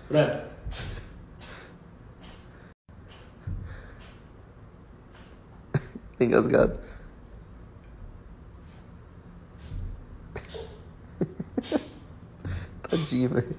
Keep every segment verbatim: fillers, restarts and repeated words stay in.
Pronto. Engasgado. Tadinho, velho.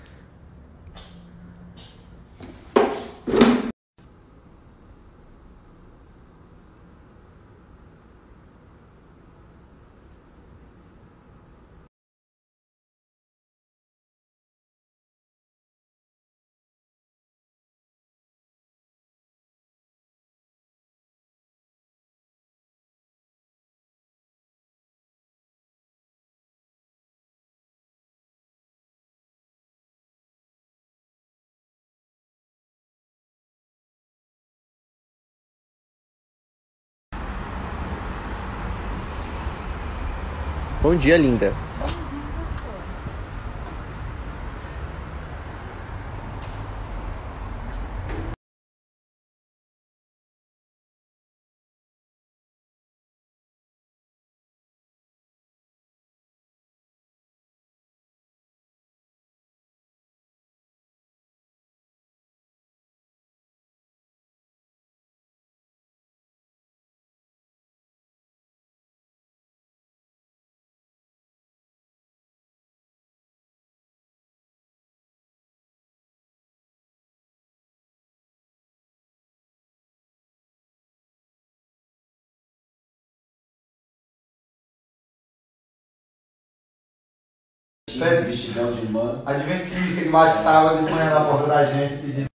Bom dia, linda. Vestidão de irmã. Adventista que bate sábado de manhã na porta da gente pedindo.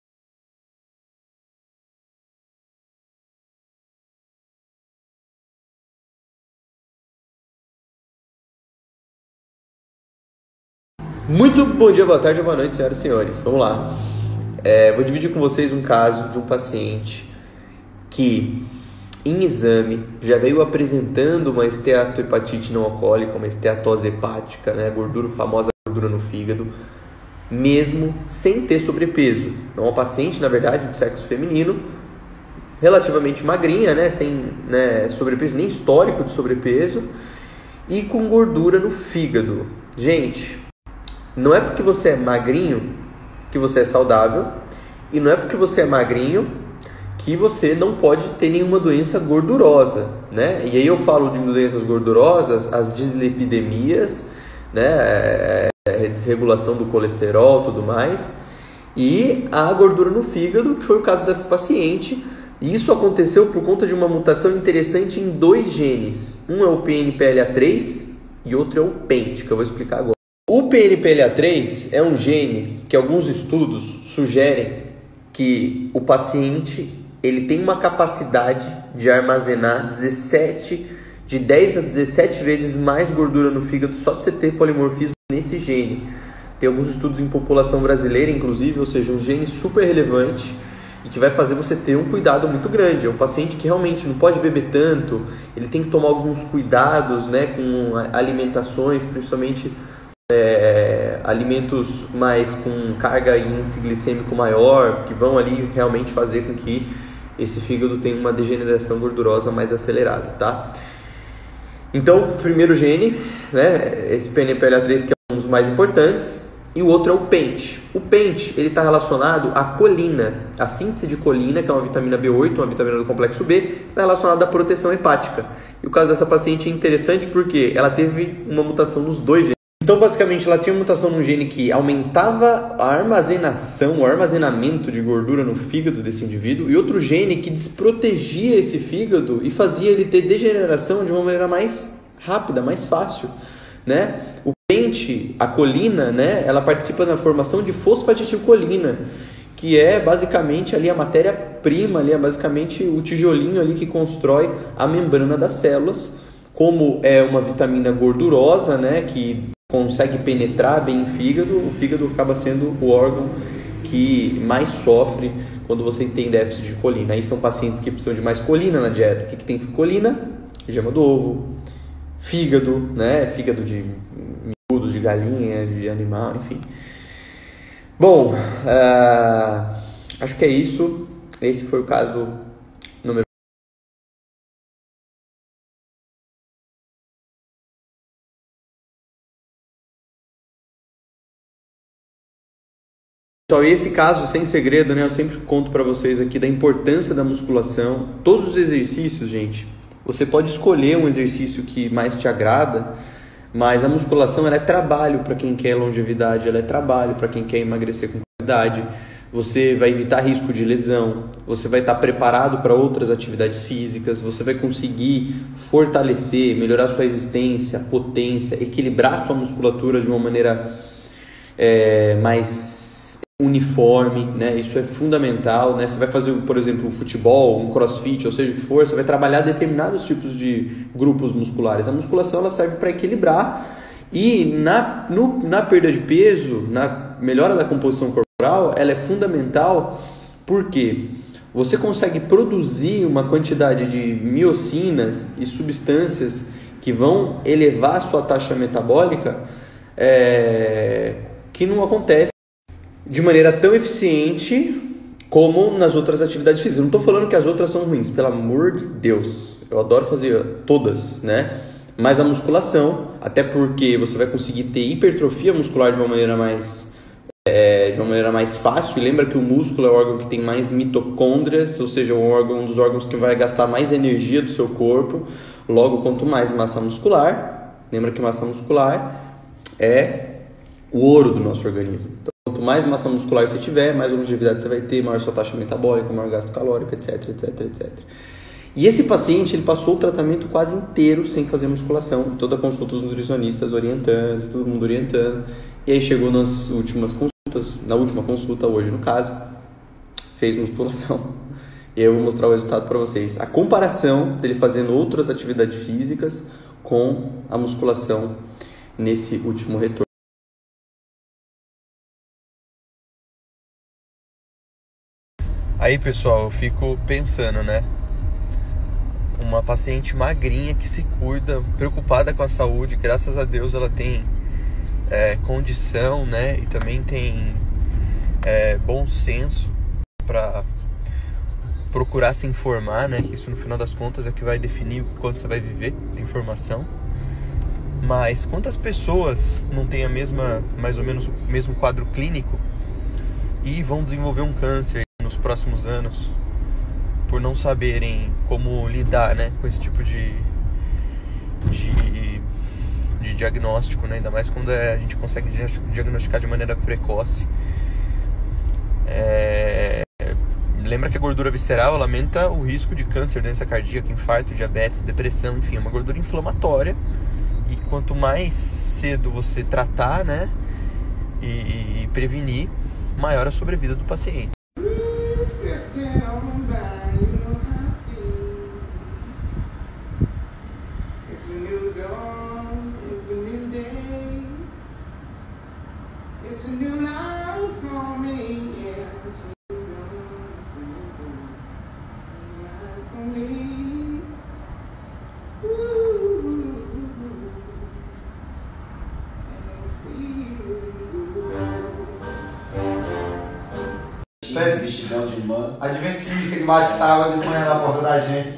Muito bom dia, boa tarde, boa noite, senhoras e senhores. Vamos lá. É, vou dividir com vocês um caso de um paciente que, em exame, já veio apresentando uma esteatohepatite não alcoólica, uma esteatose hepática, né, gordura, famosa gordura no fígado, mesmo sem ter sobrepeso. É uma paciente, na verdade, do sexo feminino, relativamente magrinha, né, sem né, sobrepeso, nem histórico de sobrepeso, e com gordura no fígado. Gente, não é porque você é magrinho que você é saudável, e não é porque você é magrinho que você não pode ter nenhuma doença gordurosa, né? E aí eu falo de doenças gordurosas, as dislipidemias, né? É, desregulação do colesterol, tudo mais, e a gordura no fígado, que foi o caso dessa paciente. E isso aconteceu por conta de uma mutação interessante em dois genes. Um é o P N P L A três e outro é o P E N T, que eu vou explicar agora. O P N P L A três é um gene que alguns estudos sugerem que o paciente ele tem uma capacidade de armazenar dezessete, de dez a dezessete vezes mais gordura no fígado só de você ter polimorfismo nesse gene. Tem alguns estudos em população brasileira, inclusive, ou seja, um gene super relevante e que vai fazer você ter um cuidado muito grande. É um paciente que realmente não pode beber tanto, ele tem que tomar alguns cuidados, né, com alimentações, principalmente É, alimentos mais com carga e índice glicêmico maior, que vão ali realmente fazer com que esse fígado tenha uma degeneração gordurosa mais acelerada, tá? Então, o primeiro gene, né, esse P N P L A três, que é um dos mais importantes, e o outro é o P E N T. O P E N T, ele está relacionado à colina, a síntese de colina, que é uma vitamina B oito, uma vitamina do complexo B, que está relacionada à proteção hepática. E o caso dessa paciente é interessante porque ela teve uma mutação nos dois genes. Então, basicamente, ela tinha uma mutação num gene que aumentava a armazenação, o armazenamento de gordura no fígado desse indivíduo, e outro gene que desprotegia esse fígado e fazia ele ter degeneração de uma maneira mais rápida, mais fácil, né? O P E N T, a colina, né, ela participa na formação de fosfatidilcolina, que é basicamente ali a matéria-prima, ali é basicamente o tijolinho ali que constrói a membrana das células. Como é uma vitamina gordurosa, né, que consegue penetrar bem em fígado, o fígado acaba sendo o órgão que mais sofre quando você tem déficit de colina. Aí são pacientes que precisam de mais colina na dieta. O que, que tem colina? Gema do ovo, fígado, né? Fígado de miúdo, de galinha, de animal, enfim. Bom, uh, acho que é isso. Esse foi o caso número Pessoal, e esse caso, sem segredo, né? Eu sempre conto pra vocês aqui da importância da musculação. Todos os exercícios, gente, você pode escolher um exercício que mais te agrada, mas a musculação ela é trabalho para quem quer longevidade, ela é trabalho para quem quer emagrecer com qualidade. Você vai evitar risco de lesão, você vai estar preparado para outras atividades físicas, você vai conseguir fortalecer, melhorar sua resistência, potência, equilibrar sua musculatura de uma maneira é, mais uniforme, né? Isso é fundamental, né? Você vai fazer, por exemplo, um futebol, um crossfit, ou seja o que for, você vai trabalhar determinados tipos de grupos musculares. A musculação ela serve para equilibrar e na, no, na perda de peso, na melhora da composição corporal, ela é fundamental porque você consegue produzir uma quantidade de miocinas e substâncias que vão elevar a sua taxa metabólica é, que não acontece de maneira tão eficiente como nas outras atividades físicas. Eu não estou falando que as outras são ruins, pelo amor de Deus. Eu adoro fazer todas, né? Mas a musculação, até porque você vai conseguir ter hipertrofia muscular de uma maneira mais, é, de uma maneira mais fácil. E lembra que o músculo é o órgão que tem mais mitocôndrias, ou seja, um, órgão, um dos órgãos que vai gastar mais energia do seu corpo. Logo, quanto mais massa muscular, lembra que massa muscular é o ouro do nosso organismo. Então, quanto mais massa muscular você tiver, mais longevidade você vai ter, maior sua taxa metabólica, maior gasto calórico, etc, etc, etcétera. E esse paciente, ele passou o tratamento quase inteiro sem fazer musculação, toda a consulta dos nutricionistas orientando, todo mundo orientando, e aí chegou nas últimas consultas, na última consulta hoje no caso, fez musculação. E eu vou mostrar o resultado para vocês. A comparação dele fazendo outras atividades físicas com a musculação nesse último retorno. Aí, pessoal, eu fico pensando, né? Uma paciente magrinha que se cuida, preocupada com a saúde, graças a Deus ela tem é, condição, né? E também tem é, bom senso para procurar se informar, né? Isso no final das contas é que vai definir quanto você vai viver, a informação. Mas quantas pessoas não têm a mesma, mais ou menos o mesmo quadro clínico e vão desenvolver um câncer nos próximos anos por não saberem como lidar, né, com esse tipo de, de, de diagnóstico, né? Ainda mais quando a gente consegue diagnosticar de maneira precoce. É... Lembra que a gordura visceral ela aumenta o risco de câncer, doença cardíaca, infarto, diabetes, depressão, enfim, é uma gordura inflamatória. E quanto mais cedo você tratar, né, e, e prevenir, maior a sobrevida do paciente. Vestidão de mano. Adventista que bate sábado de manhã na porta da gente.